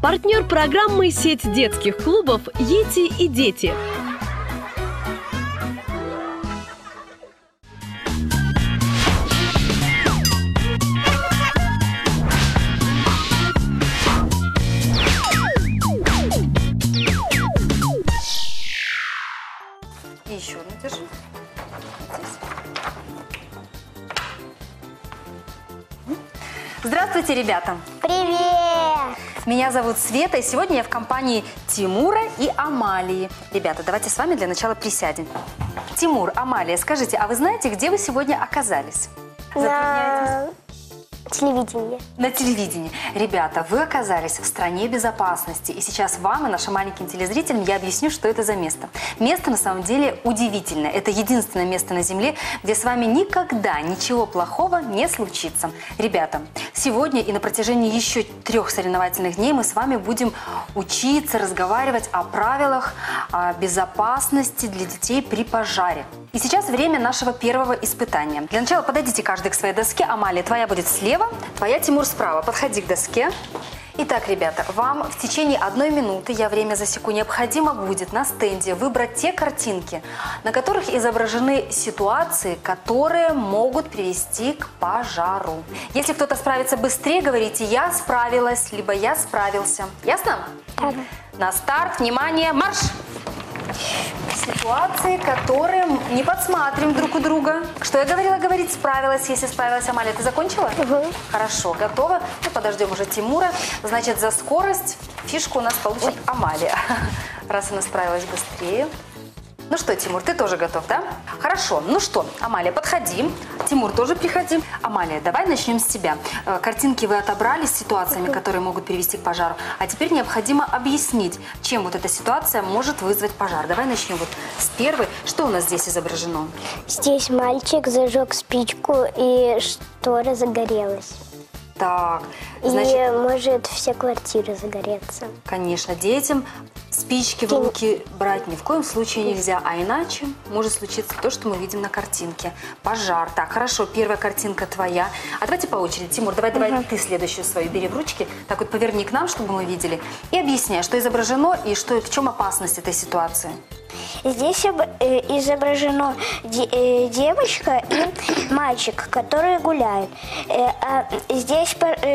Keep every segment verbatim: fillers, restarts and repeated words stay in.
Партнер программы «Сеть детских клубов «Йети и дети». И еще одну держи. Здравствуйте, ребята! Привет! Меня зовут Света, и сегодня я в компании Тимура и Амалии. Ребята, давайте с вами для начала присядем. Тимур, Амалия, скажите, а вы знаете, где вы сегодня оказались? На телевидении. На телевидении. Ребята, вы оказались в стране безопасности, и сейчас вам и нашим маленьким телезрителям я объясню, что это за место. Место на самом деле удивительное. Это единственное место на Земле, где с вами никогда ничего плохого не случится. Ребята, сегодня и на протяжении еще трех соревновательных дней мы с вами будем учиться разговаривать о правилах о безопасности для детей при пожаре. И сейчас время нашего первого испытания. Для начала подойдите каждый к своей доске. Амалия, твоя будет слева, твоя, Тимур, справа. Подходи к доске. Итак, ребята, вам в течение одной минуты, я время засеку, необходимо будет на стенде выбрать те картинки, на которых изображены ситуации, которые могут привести к пожару. Если кто-то справится быстрее, говорите «я справилась», либо «я справился». Ясно? Да. На старт, внимание, марш! Ситуации, которые не подсматриваем друг у друга. Что я говорила говорить? Справилась, если справилась. Амалия, ты закончила? Угу. Хорошо, готова. Ну, подождем уже Тимура. Значит, за скорость фишку у нас получит Амалия. Раз она справилась быстрее. Ну что, Тимур, ты тоже готов, да? Хорошо. Ну что, Амалия, подходи. Тимур, тоже приходи. Амалия, давай начнем с тебя. Картинки вы отобрали с ситуациями, которые могут привести к пожару. А теперь необходимо объяснить, чем вот эта ситуация может вызвать пожар. Давай начнем вот с первой. Что у нас здесь изображено? Здесь мальчик зажег спичку, и штора загорелась. Так, значит... И может вся квартира загореться. Конечно, детям спички в руки брать ни в коем случае нельзя, а иначе может случиться то, что мы видим на картинке. Пожар. Так, хорошо, первая картинка твоя. А давайте по очереди. Тимур, давай, давай угу. ты следующую свою бери в ручки. Так вот поверни к нам, чтобы мы видели. И объясняй, что изображено и что, в чем опасность этой ситуации. Здесь изображена девочка и мальчик, которые гуляют. А здесь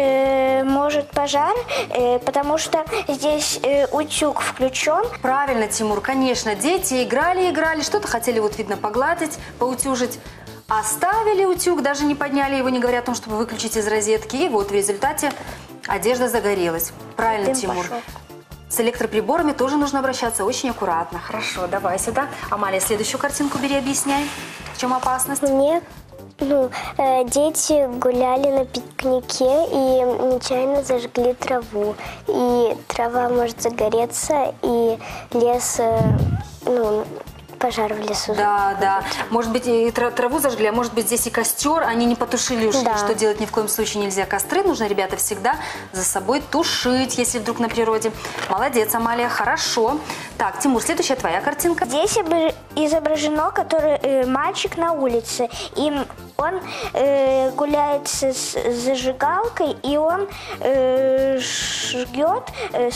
может пожар, потому что здесь утюг включен. Правильно, Тимур, конечно. Дети играли, играли, что-то хотели, вот видно, погладить, поутюжить. Оставили утюг, даже не подняли его, не говоря о том, чтобы выключить из розетки. И вот в результате одежда загорелась. Правильно, Дым Тимур. пошел. С электроприборами тоже нужно обращаться очень аккуратно. Хорошо, давай сюда. Амалия, следующую картинку бери, объясняй. В чем опасность? Мне, ну, э, дети гуляли на пикнике и нечаянно зажгли траву. И трава может загореться, и лес, э, ну, пожар в лесу. Да, да. Может быть, и траву зажгли, а может быть, здесь и костер. Они не потушили, ушли. Да. Что делать ни в коем случае нельзя. Костры нужно, ребята, всегда за собой тушить, если вдруг на природе. Молодец, Амалия, хорошо. Так, Тимур, следующая твоя картинка. Здесь изображено, который э, мальчик на улице. И он э, гуляет с, с зажигалкой, и он э, жгет э,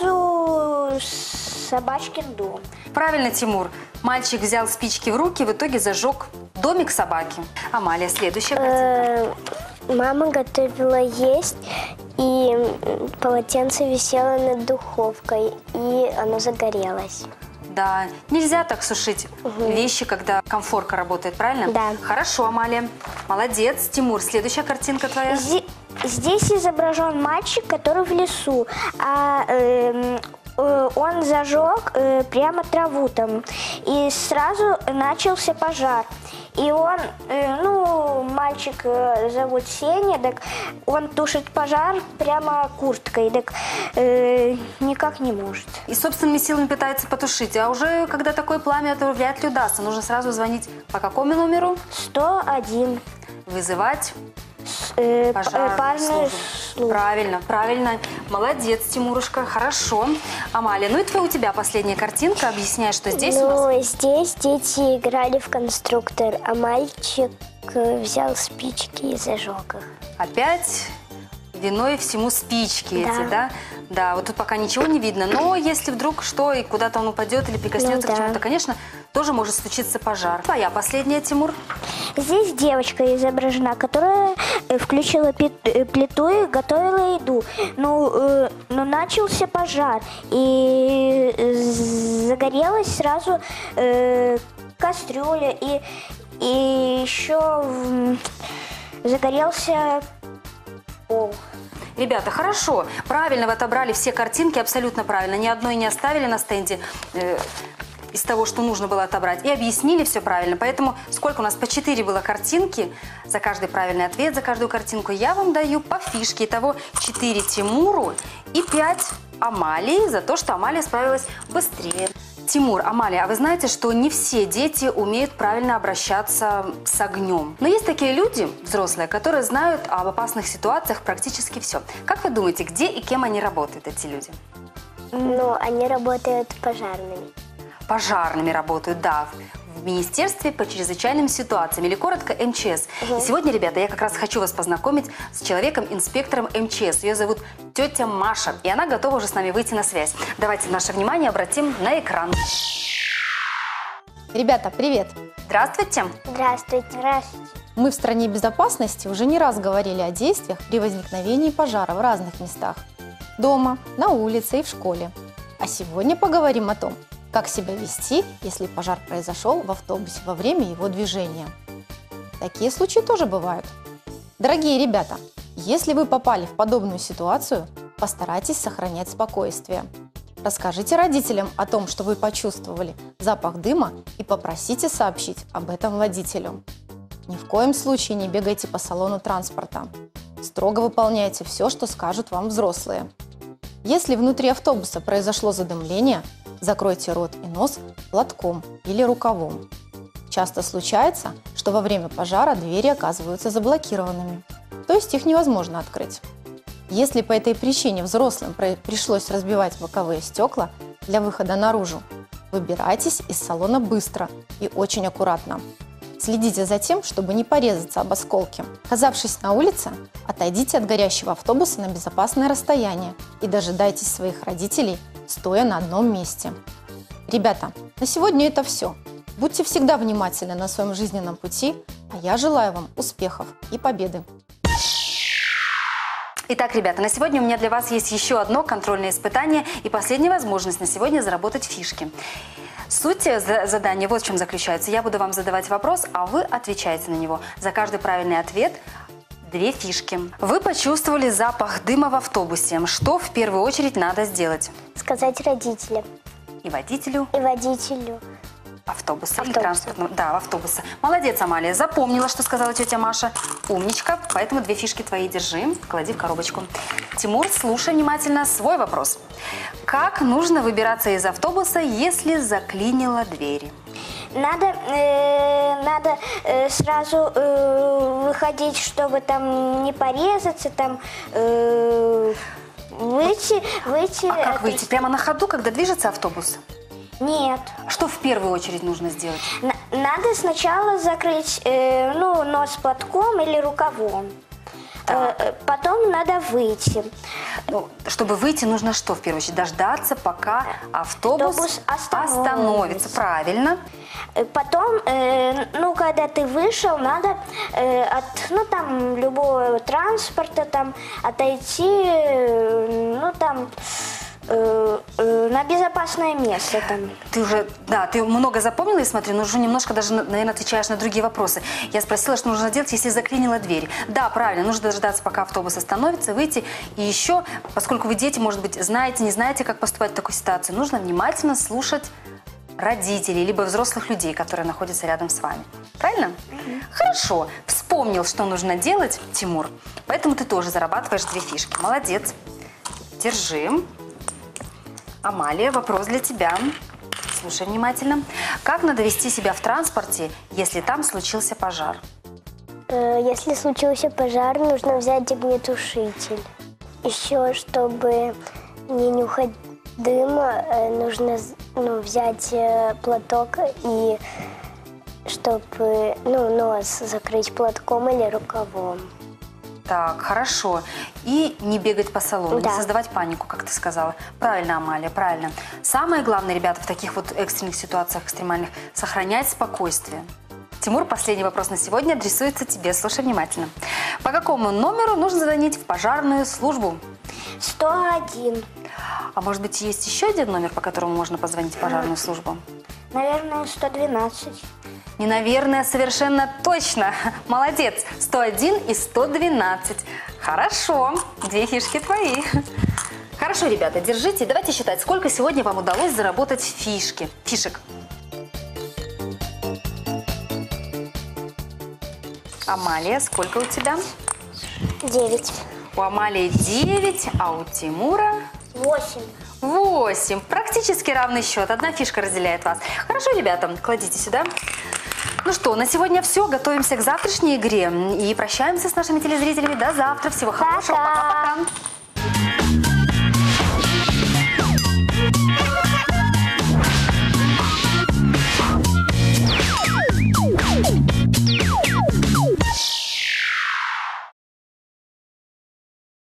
сразу собачкин дом. Правильно, Тимур. Мальчик взял спички в руки, в итоге зажег домик собаки. Амалия, следующая картинка. Мама готовила есть, и полотенце висело над духовкой, и оно загорелось. Да, нельзя так сушить угу. вещи, когда комфорка работает, правильно? Да. Хорошо, Амалия. Молодец. Тимур, следующая картинка твоя. Здесь, здесь изображен мальчик, который в лесу, а э, э, он зажег э, прямо траву там, и сразу начался пожар. И он, э, ну, мальчик э, зовут Сеня, так он тушит пожар прямо курткой, так э, никак не может. И собственными силами пытается потушить, а уже когда такое пламя, то вряд ли удастся. Нужно сразу звонить по какому номеру? сто один. Вызывать э, пожарную службу. службу. Правильно, правильно. Молодец, Тимурушка, хорошо. Амалия, ну и твоя у тебя последняя картинка. Объясняй, что здесь ну, у нас. Здесь дети играли в конструктор, а мальчик взял спички и зажег их. Опять виной всему спички Да. эти, да? Да, вот тут пока ничего не видно, но если вдруг что, и куда-то он упадет или прикоснется Ну к да. чему-то, конечно, тоже может случиться пожар. Твоя последняя, Тимур? Здесь девочка изображена, которая э, включила пи- э, плиту и готовила еду. Ну, э, но начался пожар, и э, загорелась сразу э, кастрюля, и, и еще м, загорелся пол. Ребята, хорошо, правильно вы отобрали все картинки, абсолютно правильно. Ни одной не оставили на стенде э, из того, что нужно было отобрать. И объяснили все правильно. Поэтому сколько у нас? По четыре было картинки. За каждый правильный ответ, за каждую картинку я вам даю по фишке. Итого четыре Тимуру и пять Амалии за то, что Амалия справилась быстрее. Тимур, Амалия, а вы знаете, что не все дети умеют правильно обращаться с огнем? Но есть такие люди, взрослые, которые знают об опасных ситуациях практически все. Как вы думаете, где и кем они работают, эти люди? Ну, они работают пожарными. Пожарными работают, да, в Министерстве по чрезвычайным ситуациям, или коротко эм че эс. И сегодня, ребята, я как раз хочу вас познакомить с человеком-инспектором эм че эс. Ее зовут тетя Маша, и она готова уже с нами выйти на связь. Давайте наше внимание обратим на экран. Ребята, привет! Здравствуйте. Здравствуйте. Здравствуйте. Мы в стране безопасности уже не раз говорили о действиях при возникновении пожара в разных местах. Дома, на улице и в школе. А сегодня поговорим о том, как себя вести, если пожар произошел в автобусе во время его движения. Такие случаи тоже бывают. Дорогие ребята, если вы попали в подобную ситуацию, постарайтесь сохранять спокойствие. Расскажите родителям о том, что вы почувствовали запах дыма, и попросите сообщить об этом водителю. Ни в коем случае не бегайте по салону транспорта. Строго выполняйте все, что скажут вам взрослые. Если внутри автобуса произошло задымление, закройте рот и нос платком или рукавом. Часто случается, что во время пожара двери оказываются заблокированными, то есть их невозможно открыть. Если по этой причине взрослым пришлось разбивать боковые стекла для выхода наружу, выбирайтесь из салона быстро и очень аккуратно. Следите за тем, чтобы не порезаться об осколки. Оказавшись на улице, отойдите от горящего автобуса на безопасное расстояние и дожидайтесь своих родителей, стоя на одном месте. Ребята, на сегодня это все. Будьте всегда внимательны на своем жизненном пути, а я желаю вам успехов и победы. Итак, ребята, на сегодня у меня для вас есть еще одно контрольное испытание и последняя возможность на сегодня заработать фишки. Суть задания вот в чем заключается. Я буду вам задавать вопрос, а вы отвечаете на него. За каждый правильный ответ две фишки. Вы почувствовали запах дыма в автобусе. Что в первую очередь надо сделать? Сказать родителям И водителю и водителю. автобуса или Автобуса. транспортного. Да, в автобуса. Молодец, Амалия. Запомнила, что сказала тетя Маша. Умничка. Поэтому две фишки твои держи. Клади в коробочку. Тимур, слушай внимательно свой вопрос. Как нужно выбираться из автобуса, если заклинило двери? Надо, э, надо э, сразу э, выходить, чтобы там не порезаться, там э, выйти, выйти. А как от- выйти? Прямо на ходу, когда движется автобус? Нет. Что в первую очередь нужно сделать? На- надо сначала закрыть э, ну, нос платком или рукавом. Так. Э, э, потом надо выйти. Ну, чтобы выйти, нужно что в первую очередь? Дождаться, пока автобус, Автобус остановится. остановится. Правильно. Э, Потом, э, ну, когда ты вышел, надо э, от, ну, там, любого транспорта, там, отойти, э, ну, там, э, э, на безопасное место, там. Ты уже, да, ты много запомнила, и смотри, но уже немножко даже, наверное, отвечаешь на другие вопросы. Я спросила, что нужно делать, если заклинило дверь. Да, правильно, нужно дождаться, пока автобус остановится, выйти. И еще, поскольку вы дети, может быть, знаете, не знаете, как поступать в такой ситуации, нужно внимательно слушать родителей, либо взрослых людей, которые находятся рядом с вами. Правильно? Mm-hmm. Хорошо. Вспомнил, что нужно делать, Тимур. Поэтому ты тоже зарабатываешь две фишки. Молодец. Держи. Амалия, вопрос для тебя. Слушай внимательно. Как надо вести себя в транспорте, если там случился пожар? Э, Если случился пожар, нужно взять огнетушитель. Еще, чтобы не нюхать дыма, э, нужно з- ну, взять э, платок и чтобы ну, нос закрыть платком или рукавом. Так, хорошо. И не бегать по салону, Да. не создавать панику, как ты сказала. Правильно, Амалия, правильно. Самое главное, ребята, в таких вот экстренных ситуациях, экстремальных, сохранять спокойствие. Тимур, последний вопрос на сегодня адресуется тебе. Слушай внимательно. По какому номеру нужно звонить в пожарную службу? сто один. А может быть, есть еще один номер, по которому можно позвонить в пожарную службу? Наверное, сто двенадцать. Не, наверное, совершенно точно. Молодец. сто один и сто двенадцать. Хорошо. Две фишки твои. Хорошо, ребята, держите. Давайте считать, сколько сегодня вам удалось заработать фишки. Фишек. Амалия, сколько у тебя? девять. У Амалии девять, а у Тимура восемь. восемь. Практически равный счет. Одна фишка разделяет вас. Хорошо, ребята, кладите сюда. Ну что, на сегодня все. Готовимся к завтрашней игре. И прощаемся с нашими телезрителями. До завтра. Всего хорошего. Пока. Пока-пока.